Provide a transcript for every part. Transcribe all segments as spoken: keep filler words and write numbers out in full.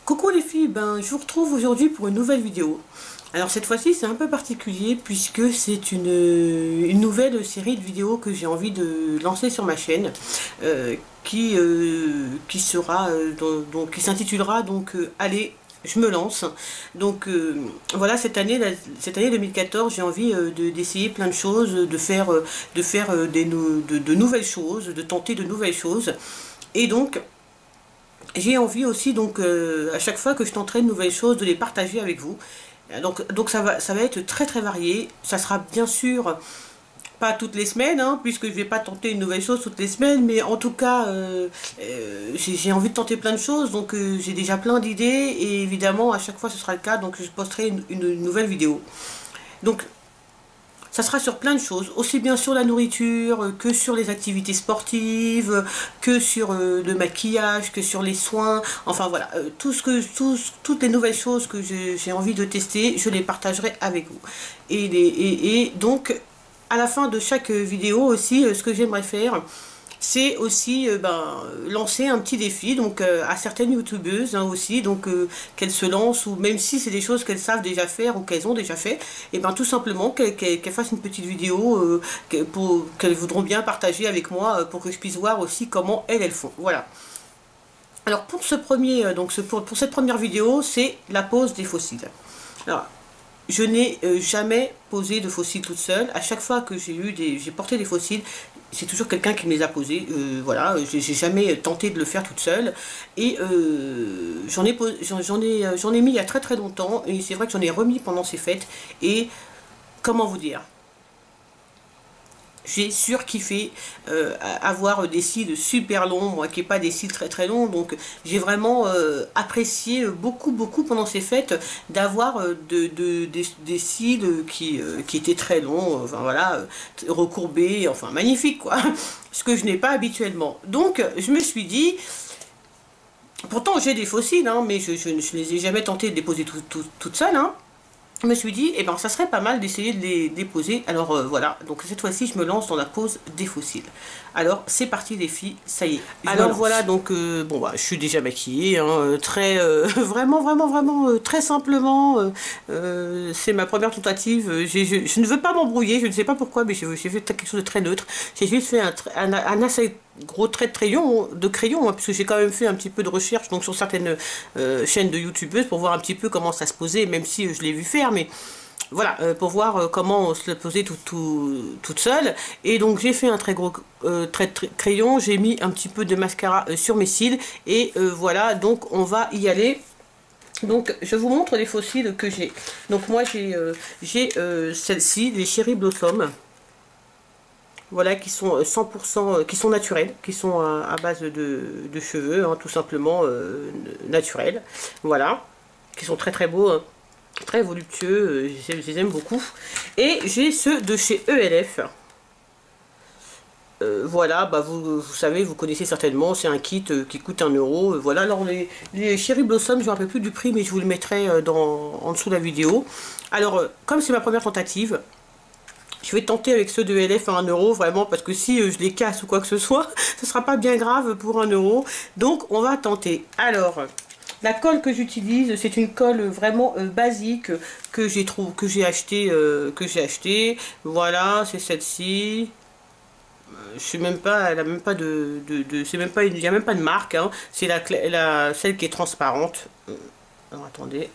Coucou les filles, ben, je vous retrouve aujourd'hui pour une nouvelle vidéo. Alors cette fois-ci c'est un peu particulier puisque c'est une, une nouvelle série de vidéos que j'ai envie de lancer sur ma chaîne euh, qui, euh, qui sera euh, donc, donc qui s'intitulera donc euh, Allez, je me lance. Donc euh, voilà, cette année, la, cette année deux mille quatorze, j'ai envie euh, de, d'essayer plein de choses, de faire, euh, de faire euh, des, de, de nouvelles choses, de tenter de nouvelles choses. Et donc j'ai envie aussi, donc euh, à chaque fois que je tenterai de nouvelles choses, de les partager avec vous. Donc, donc ça, va, ça va être très très varié. Ça sera bien sûr pas toutes les semaines, hein, puisque je vais pas tenter une nouvelle chose toutes les semaines, mais en tout cas, euh, euh, j'ai envie de tenter plein de choses, donc euh, j'ai déjà plein d'idées, et évidemment à chaque fois ce sera le cas, donc je posterai une, une nouvelle vidéo. Donc ça sera sur plein de choses, aussi bien sur la nourriture, que sur les activités sportives, que sur euh, le maquillage, que sur les soins. Enfin voilà, euh, tout ce que, tout, toutes les nouvelles choses que j'ai envie de tester, je les partagerai avec vous. Et, les, et, et donc, à la fin de chaque vidéo aussi, euh, ce que j'aimerais faire, c'est aussi euh, ben, lancer un petit défi donc euh, à certaines youtubeuses hein, aussi, donc euh, qu'elles se lancent, ou même si c'est des choses qu'elles savent déjà faire ou qu'elles ont déjà fait, et ben tout simplement qu'elles qu'elles, qu'elles fassent une petite vidéo euh, qu'elles voudront bien partager avec moi, euh, pour que je puisse voir aussi comment elles elles font. Voilà. Alors pour ce premier, euh, donc ce, pour, pour cette première vidéo, c'est la pose des fossiles. Alors, je n'ai euh, jamais posé de fossiles toute seule. À chaque fois que j'ai eu des, j'ai porté des fossiles, c'est toujours quelqu'un qui me les a posés. Euh, voilà, j'ai jamais tenté de le faire toute seule. Et euh, j'en ai, j'en ai, j'en ai mis il y a très très longtemps. Et c'est vrai que j'en ai remis pendant ces fêtes. Et comment vous dire ? J'ai surkiffé euh, avoir des cils super longs, moi qui n'ai pas des cils très très longs, donc j'ai vraiment euh, apprécié beaucoup beaucoup pendant ces fêtes d'avoir euh, de, de, des, des cils qui, euh, qui étaient très longs, enfin voilà, euh, recourbés, enfin magnifiques quoi, ce que je n'ai pas habituellement. Donc je me suis dit, pourtant j'ai des faux cils, hein, mais je, je ne les ai jamais tenté de les poser tout, tout, toute seule, hein. Je me suis dit, eh ben, ça serait pas mal d'essayer de les déposer. Alors euh, voilà, donc cette fois-ci, je me lance dans la pose des fossiles. Alors, c'est parti les filles, ça y est. Alors voilà, donc, euh, bon, bah, je suis déjà maquillée, hein, très, euh, vraiment, vraiment, vraiment, euh, très simplement. Euh, euh, c'est ma première tentative. Je, je, je ne veux pas m'embrouiller, je ne sais pas pourquoi, mais j'ai fait quelque chose de très neutre. J'ai juste fait un, un, un assez gros trait de crayon, de crayon hein, puisque j'ai quand même fait un petit peu de recherche donc sur certaines euh, chaînes de youtubeuses pour voir un petit peu comment ça se posait, même si euh, je l'ai vu faire, mais voilà, euh, pour voir euh, comment on se le posait tout, tout, toute seule. Et donc j'ai fait un très gros euh, trait de crayon, j'ai mis un petit peu de mascara euh, sur mes cils, et euh, voilà, donc on va y aller. Donc je vous montre les faux cils que j'ai. Donc moi j'ai euh, j'ai euh, celle-ci, les Cherry Blossom. Voilà, qui sont cent pour cent, qui sont naturels, qui sont à, à base de, de cheveux, hein, tout simplement euh, naturels. Voilà, qui sont très très beaux, hein, très voluptueux, je, je les aime beaucoup. Et j'ai ceux de chez E L F. Euh, voilà, bah vous, vous savez, vous connaissez certainement, c'est un kit euh, qui coûte un euro. Euh, voilà, alors les, les Cherry Blossom, je ne me rappelle plus du prix, mais je vous le mettrai euh, dans, en dessous de la vidéo. Alors, euh, comme c'est ma première tentative, je vais tenter avec ceux de E L F à un euro, vraiment, parce que si euh, je les casse ou quoi que ce soit, ce sera pas bien grave pour un euro. Donc, on va tenter. Alors, la colle que j'utilise, c'est une colle vraiment euh, basique que j'ai trouvé, que j'ai acheté, euh, que j'ai acheté. Voilà, c'est celle-ci. Je sais même pas, elle a même pas de, de, de c'est même pas, il n'y a même pas de marque. Hein. C'est la, la, celle qui est transparente. Alors, attendez.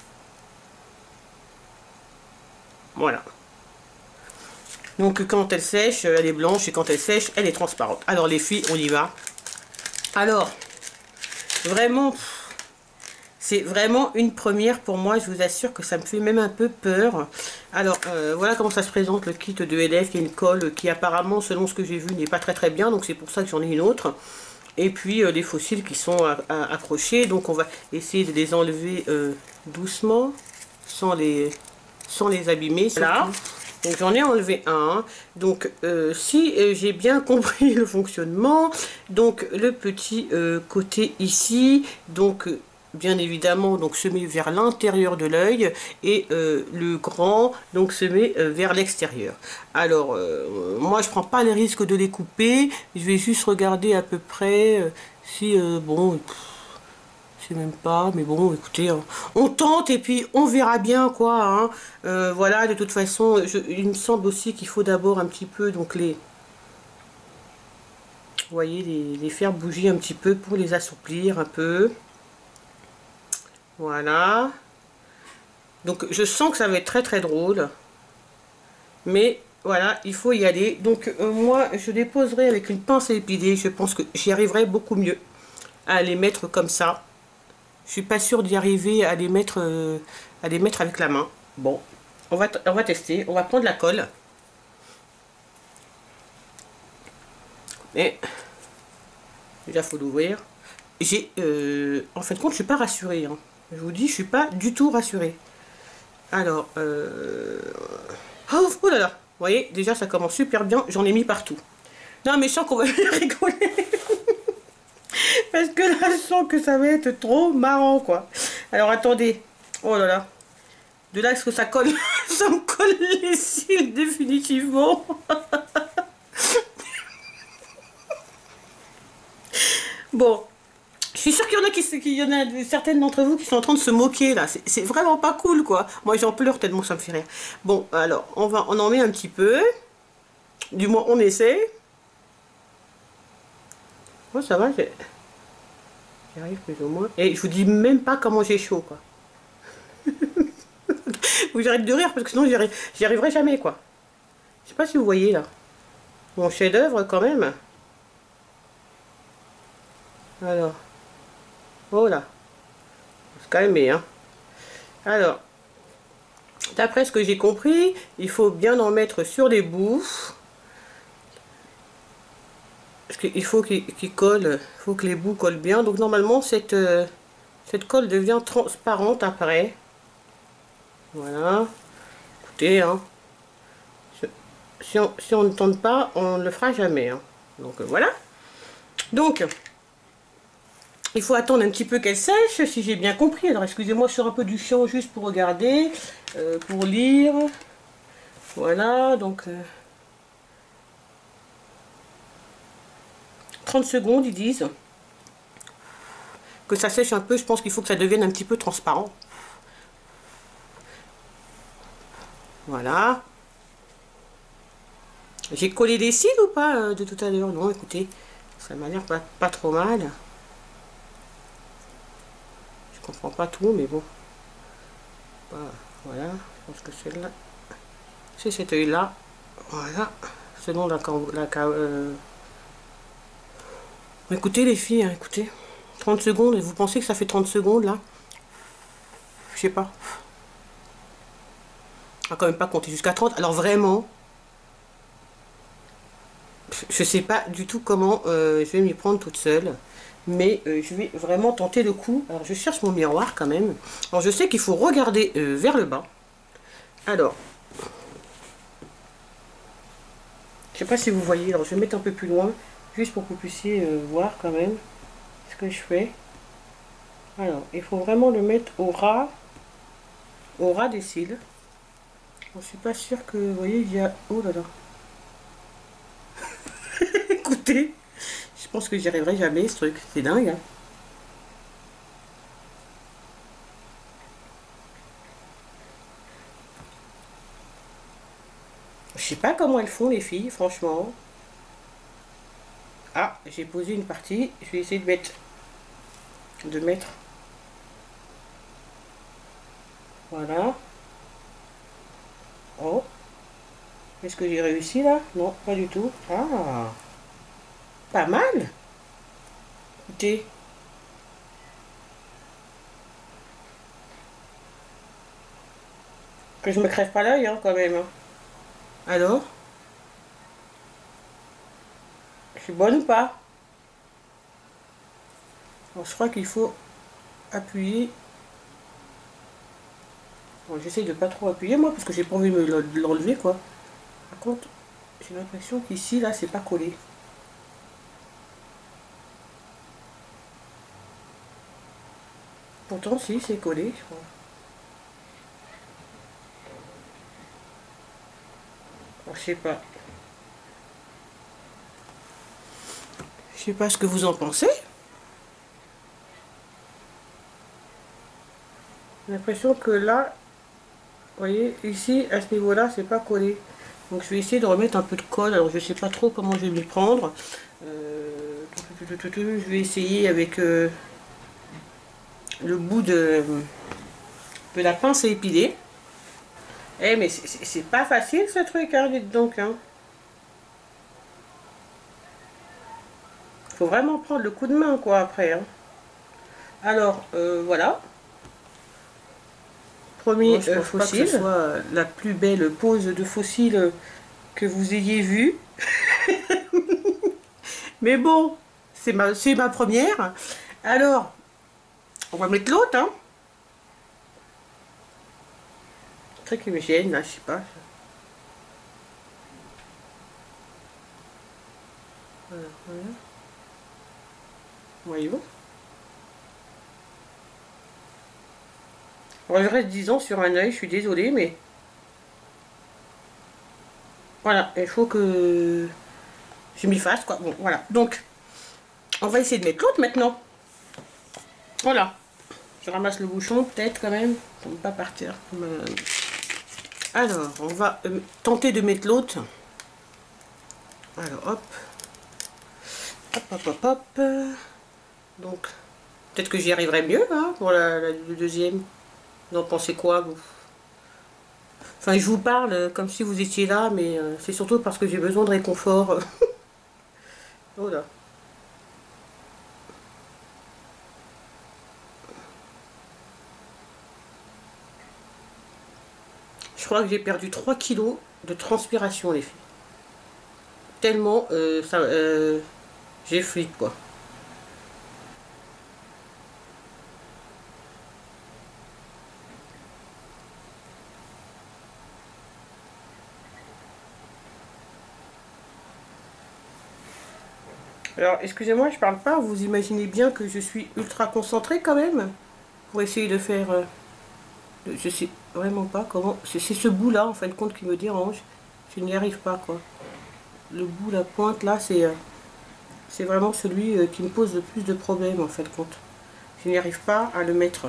Voilà. Donc quand elle sèche, elle est blanche, et quand elle sèche, elle est transparente. Alors les filles, on y va. Alors, vraiment, c'est vraiment une première pour moi. Je vous assure que ça me fait même un peu peur. Alors, euh, voilà comment ça se présente, le kit de E L F. Il y a une colle qui apparemment, selon ce que j'ai vu, n'est pas très très bien. Donc c'est pour ça que j'en ai une autre. Et puis euh, les fossiles qui sont à, à, accrochés. Donc on va essayer de les enlever euh, doucement, sans les, sans les abîmer. Là. Donc j'en ai enlevé un. Donc euh, si euh, j'ai bien compris le fonctionnement, donc le petit euh, côté ici, donc euh, bien évidemment donc se met vers l'intérieur de l'œil, et euh, le grand donc se met euh, vers l'extérieur. Alors euh, moi je prends pas les risques de les couper, je vais juste regarder à peu près euh, si euh, bon sais même pas, mais bon, écoutez, hein, on tente et puis on verra bien, quoi. Hein. Euh, voilà, de toute façon, je, il me semble aussi qu'il faut d'abord un petit peu, donc les... Vous voyez, les, les faire bouger un petit peu pour les assouplir un peu. Voilà. Donc, je sens que ça va être très très drôle. Mais, voilà, il faut y aller. Donc, euh, moi, je les poserai avec une pince à épiler. Je pense que j'y arriverai beaucoup mieux à les mettre comme ça. Je suis pas sûre d'y arriver à les mettre euh, à les mettre avec la main. Bon, on va, on va tester. On va prendre la colle. Et déjà, faut l'ouvrir. J'ai, euh, en fin de compte, je suis pas rassurée. Hein. Je vous dis, je suis pas du tout rassurée. Alors, euh... oh, oh là là. Vous voyez, déjà, ça commence super bien. J'en ai mis partout. Non, mais je sens qu'on va rigoler. Parce que là, je sens que ça va être trop marrant, quoi. Alors, attendez. Oh là là. De là, est-ce que ça colle? Ça me colle les cils, définitivement. Bon. Je suis sûre qu'il y en a qui, qu'il y en a certaines d'entre vous qui sont en train de se moquer, là. C'est vraiment pas cool, quoi. Moi, j'en pleure tellement ça me fait rire. Bon, alors, on va, on en met un petit peu. Du moins, on essaie. Oh, ça va, j'ai... J'arrive plus ou moins. Et je vous dis même pas comment j'ai chaud, quoi. Vous j'arrête de rire parce que sinon j'y arriverai jamais, quoi. Je sais pas si vous voyez là. Mon chef-d'œuvre quand même. Alors. Oh là. Faut se calmer, hein. Alors. D'après ce que j'ai compris, il faut bien en mettre sur les bouts. Parce qu'il faut qu'il qu'il colle. Il faut que les bouts collent bien. Donc normalement cette, euh, cette colle devient transparente après. Voilà. Écoutez, hein. Si on, si on ne tente pas, on ne le fera jamais. Hein. Donc euh, voilà. Donc, il faut attendre un petit peu qu'elle sèche, si j'ai bien compris. Alors excusez-moi, je sors un peu du champ juste pour regarder, euh, pour lire. Voilà, donc... Euh, trente secondes, ils disent. Que ça sèche un peu, je pense qu'il faut que ça devienne un petit peu transparent. Voilà. J'ai collé des cils ou pas euh, de tout à l'heure? Non, écoutez, ça m'a l'air pas, pas trop mal. Je comprends pas tout, mais bon. Bah, voilà, je pense que celle-là, c'est cet œil-là. Voilà, selon la... la euh... Écoutez les filles, hein, écoutez. trente secondes, et vous pensez que ça fait trente secondes là? Je sais pas. On va quand même pas compter jusqu'à trente. Alors vraiment... Je sais pas du tout comment euh, je vais m'y prendre toute seule. Mais euh, je vais vraiment tenter le coup. Alors je cherche mon miroir quand même. Alors je sais qu'il faut regarder euh, vers le bas. Alors. Je sais pas si vous voyez. Alors je vais mettre un peu plus loin. Juste pour que vous puissiez euh, voir quand même ce que je fais. Alors il faut vraiment le mettre au ras. Au ras des cils. Je suis pas sûre que vous voyez il y a... Oh là là. Écoutez, je pense que j'y arriverai jamais ce truc, c'est dingue. Hein. Je sais pas comment elles font les filles, franchement. Ah, j'ai posé une partie, je vais essayer de mettre, de mettre. Voilà. Oh. Est-ce que j'ai réussi là? Non, pas du tout. Ah. Pas mal. Écoutez. Que je me crève pas l'œil, hein, quand même. Hein. Alors? Je suis bonne ou pas? Bon, je crois qu'il faut appuyer. Bon, j'essaye de pas trop appuyer, moi, parce que j'ai pas envie de l'enlever, quoi. Par contre, j'ai l'impression qu'ici, là, c'est pas collé. Pourtant, si, c'est collé, je crois. Bon, je sais pas. Je sais pas ce que vous en pensez. J'ai l'impression que là, vous voyez, ici, à ce niveau-là, c'est pas collé. Donc je vais essayer de remettre un peu de colle. Alors je sais pas trop comment je vais m'y prendre. Euh, je vais essayer avec euh, le bout de, de la pince à épiler. Eh mais c'est pas facile ce truc, hein, dites donc. Hein. Faut vraiment prendre le coup de main, quoi, après. Hein. Alors, euh, voilà. Premier Moi, je euh, fossile. Pas que ce soit la plus belle pose de fossile que vous ayez vue. Mais bon, c'est ma, c'est ma première. Alors, on va mettre l'autre, hein. Un truc qui me gêne, là, je sais pas. Voilà, voilà. Voyez-vous. Alors, je reste dix ans sur un œil, je suis désolée, mais... Voilà, il faut que je m'y fasse, quoi. Bon, voilà. Donc, on va essayer de mettre l'autre maintenant. Voilà. Je ramasse le bouchon, peut-être, quand même, pour ne pas partir. Alors, on va euh, tenter de mettre l'autre. Alors, hop. Hop, hop, hop, hop. Donc, peut-être que j'y arriverai mieux, hein, pour la, la, le deuxième. Vous en pensez quoi, vous? Enfin, je vous parle comme si vous étiez là, mais euh, c'est surtout parce que j'ai besoin de réconfort. Voilà. Je crois que j'ai perdu trois kilos de transpiration, les filles. Tellement, euh, ça, euh, j'ai flippé, quoi. Alors, excusez-moi, je parle pas, vous imaginez bien que je suis ultra concentrée quand même, pour essayer de faire... Euh, je sais vraiment pas comment... C'est ce bout-là, en fin de compte, qui me dérange. Je n'y arrive pas, quoi. Le bout, la pointe, là, c'est... Euh, c'est vraiment celui euh, qui me pose le plus de problèmes, en fin de compte. Je n'y arrive pas à le mettre.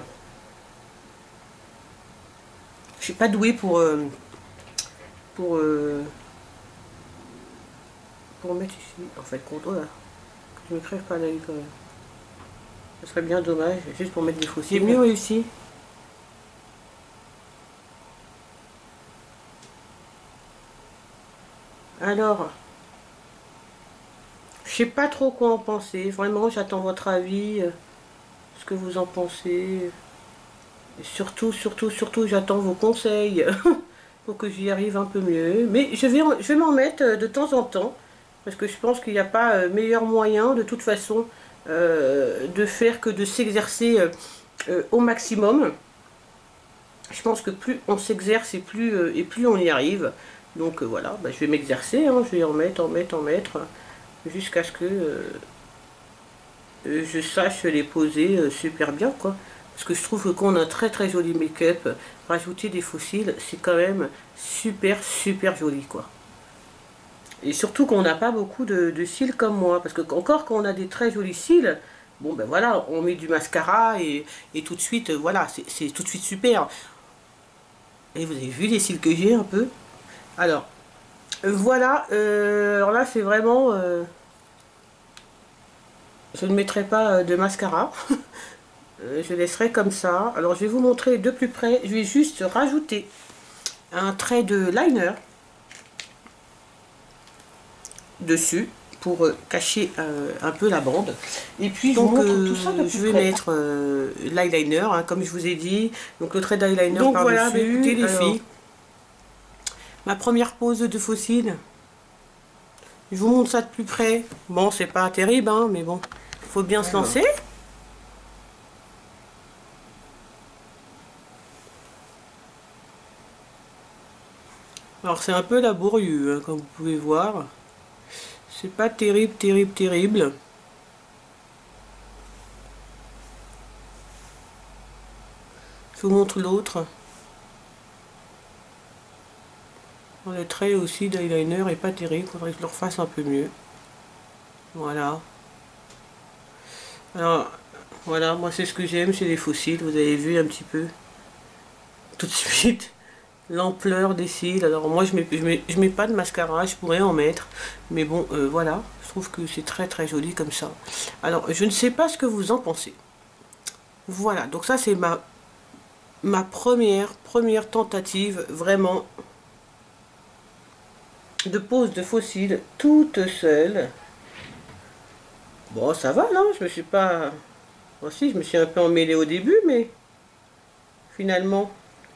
Je suis pas douée pour... Euh, pour... Euh, pour mettre ici, en fin de compte, voilà. Je me crève pas l'œil quand même. Ce serait bien dommage, juste pour mettre des fossiles. C'est mieux réussi. Alors, je sais pas trop quoi en penser. Vraiment, j'attends votre avis, euh, ce que vous en pensez. Et surtout, surtout, surtout, j'attends vos conseils pour que j'y arrive un peu mieux. Mais je vais, je vais m'en mettre de temps en temps. Parce que je pense qu'il n'y a pas meilleur moyen, de toute façon, euh, de faire que de s'exercer euh, au maximum. Je pense que plus on s'exerce et plus, euh, et plus on y arrive. Donc euh, voilà, bah, je vais m'exercer, hein, je vais en mettre, en mettre, en mettre, jusqu'à ce que euh, je sache les poser euh, super bien, quoi. Parce que je trouve que quand on a un très très joli make-up, rajouter des fossiles, c'est quand même super super joli, quoi. Et surtout qu'on n'a pas beaucoup de, de cils comme moi. Parce que encore quand on a des très jolis cils, bon ben voilà, on met du mascara et, et tout de suite, euh, voilà, c'est tout de suite super. Et vous avez vu les cils que j'ai un peu. Alors, euh, voilà, euh, alors là c'est vraiment... Euh, je ne mettrai pas de mascara. euh, je laisserai comme ça. Alors je vais vous montrer de plus près. Je vais juste rajouter un trait de liner dessus pour euh, cacher euh, un peu la bande. Et puis donc euh, tout ça je vais près. mettre euh, l'eyeliner, hein, comme je vous ai dit. Donc le trait d'eyeliner par dessus. Voilà, bah, écoutez les alors, filles, ma première pose de fossile. Je vous montre ça de plus près. Bon, c'est pas terrible, hein, mais bon, faut bien alors. se lancer. Alors c'est un peu laborieux, hein, comme vous pouvez voir. C'est pas terrible, terrible, terrible. Je vous montre l'autre. Le trait aussi d'eyeliner est pas terrible. Il faudrait que je le refasse un peu mieux. Voilà. Alors, voilà, moi c'est ce que j'aime chez les fossiles. Vous avez vu un petit peu. tout de suite l'ampleur des cils. Alors moi je mets, je mets, je mets pas de mascara, je pourrais en mettre, mais bon euh, voilà, je trouve que c'est très très joli comme ça. Alors je ne sais pas ce que vous en pensez. Voilà, donc ça c'est ma ma première première tentative vraiment de pose de faux cils toute seule. Bon, ça va, non, je me suis pas... Bon, si, je me suis un peu emmêlée au début, mais finalement,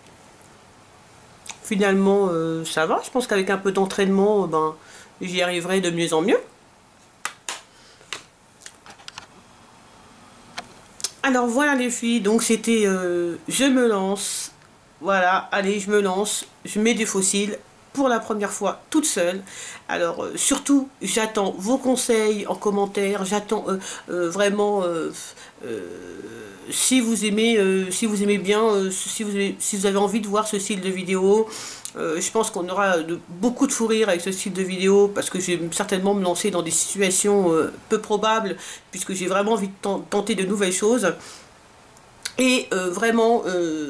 finalement, euh, ça va. Je pense qu'avec un peu d'entraînement, ben, j'y arriverai de mieux en mieux. Alors voilà les filles, donc c'était euh, je me lance. Voilà, allez, je me lance, je mets des faux cils pour la première fois toute seule. Alors euh, surtout, j'attends vos conseils en commentaire, j'attends euh, euh, vraiment euh, euh, si vous aimez euh, si vous aimez bien, euh, si, vous avez, si vous avez envie de voir ce style de vidéo. Euh, je pense qu'on aura de, beaucoup de fou rire avec ce style de vidéo parce que je vais certainement me lancer dans des situations euh, peu probables puisque j'ai vraiment envie de tenter de nouvelles choses. Et euh, vraiment... Euh,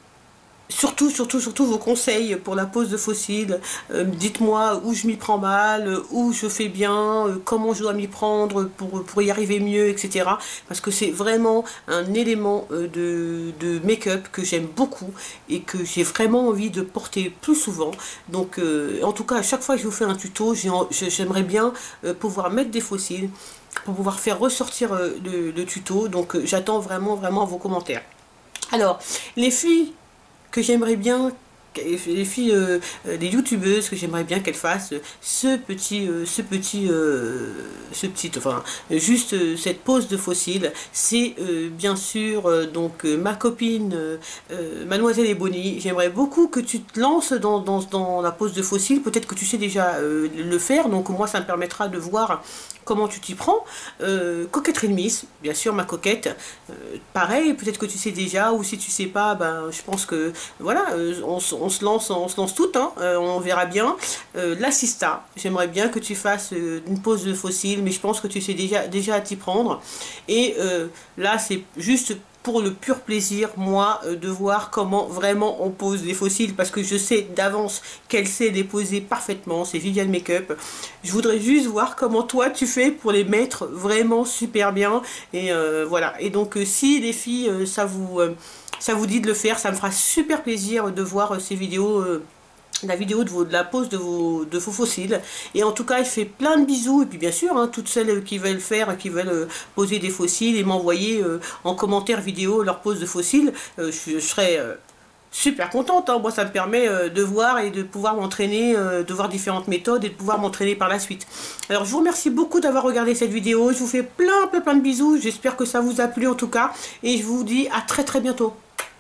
Surtout, surtout, surtout vos conseils pour la pose de faux cils. Euh, Dites-moi où je m'y prends mal, où je fais bien, euh, comment je dois m'y prendre pour, pour y arriver mieux, et cetera. Parce que c'est vraiment un élément euh, de, de make-up que j'aime beaucoup et que j'ai vraiment envie de porter plus souvent. Donc, euh, en tout cas, à chaque fois que je vous fais un tuto, j'aimerais bien euh, pouvoir mettre des faux cils pour pouvoir faire ressortir euh, le, le tuto. Donc, euh, j'attends vraiment, vraiment vos commentaires. Alors, les filles que j'aimerais bien, les filles, euh, les youtubeuses, que j'aimerais bien qu'elles fassent ce petit, euh, ce petit, euh, ce petit, enfin, juste euh, cette pose de faux cils, c'est euh, bien sûr euh, donc euh, ma copine euh, euh, Mademoiselle Ebony. J'aimerais beaucoup que tu te lances dans, dans, dans la pose de faux cils. Peut-être que tu sais déjà euh, le faire, donc moi ça me permettra de voir comment tu t'y prends. euh, Coquetterie de Miss, bien sûr, ma coquette, euh, pareil, peut-être que tu sais déjà, ou si tu sais pas, ben je pense que voilà, euh, on, on se lance, on se lance toutes, hein, euh, on verra bien. euh, L'assista, j'aimerais bien que tu fasses euh, une pose de faux cils, mais je pense que tu sais déjà déjà à t'y prendre. Et euh, là c'est juste pour le pur plaisir, moi, euh, de voir comment vraiment on pose les faux cils, parce que je sais d'avance qu'elle sait les poser parfaitement, c'est Viviane Makeup. Je voudrais juste voir comment toi tu fais pour les mettre vraiment super bien, et euh, voilà. Et donc euh, si les filles, euh, ça vous euh, ça vous dit de le faire, ça me fera super plaisir de voir euh, ces vidéos, euh, la vidéo de, vos, de la pose de vos, de vos faux cils. Et en tout cas, je fais plein de bisous. Et puis bien sûr, hein, toutes celles qui veulent faire, qui veulent euh, poser des faux cils et m'envoyer euh, en commentaire vidéo leur pose de faux cils, euh, je, je serai euh, super contente. Hein. Moi, ça me permet euh, de voir et de pouvoir m'entraîner, euh, de voir différentes méthodes et de pouvoir m'entraîner par la suite. Alors, je vous remercie beaucoup d'avoir regardé cette vidéo. Je vous fais plein, plein, plein de bisous. J'espère que ça vous a plu en tout cas. Et je vous dis à très, très bientôt.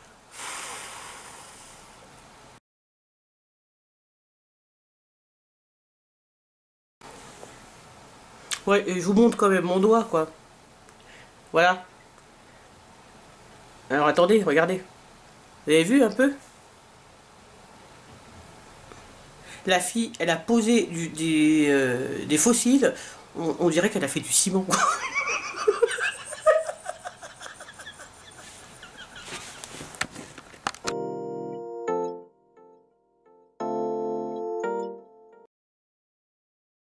Ouais, et je vous montre quand même mon doigt, quoi. Voilà. Alors attendez, regardez. Vous avez vu un peu? La fille, elle a posé du, des, euh, des faux cils. On, on dirait qu'elle a fait du ciment.